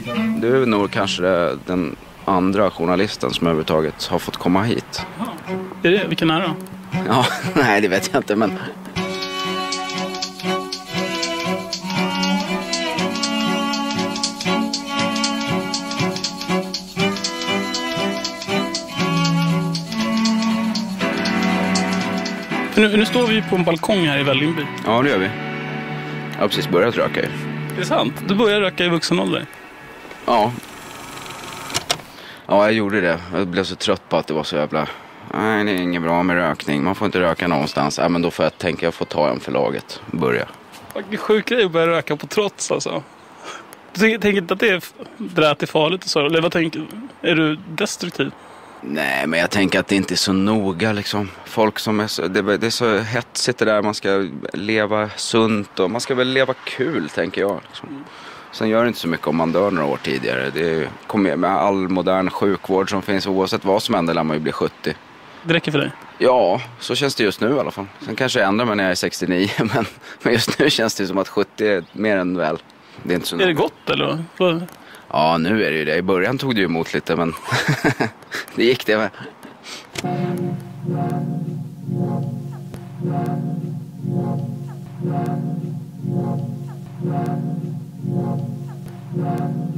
Du är nog kanske den andra journalisten som överhuvudtaget har fått komma hit. Är det? Vilken är det då? Ja, nej det vet jag inte, men... Nu står vi på en balkong här i Vällingby. Ja, det gör vi. Jag har precis börjat röka ju. Det är sant? Du började röka i vuxen ålder? Ja. Ja, jag gjorde det. Jag blev så trött på att det var så jävla... Nej, det är inget bra med rökning. Man får inte röka någonstans. Ja, men då får jag får ta en för laget. Börja. Vilken sjuk grej att börja röka på trots alltså. Du tänker inte att det är farligt och så? Eller vad tänker är du destruktiv? Nej, men jag tänker att det inte är så noga liksom. Folk som är så... Det är så hetsigt det där. Man ska leva sunt och man ska väl leva kul, tänker jag. Liksom. Sen gör det inte så mycket om man dör några år tidigare. Det kommer med all modern sjukvård som finns. Oavsett vad som händer när man ju blir 70. Det räcker för dig? Ja, så känns det just nu i alla fall. Sen kanske jag ändrar mig när jag är 69. Men just nu känns det som att 70 är mer än väl. Det är inte så är det gott eller? Ja, nu är det ju det. I början tog det ju emot lite, men det gick det med.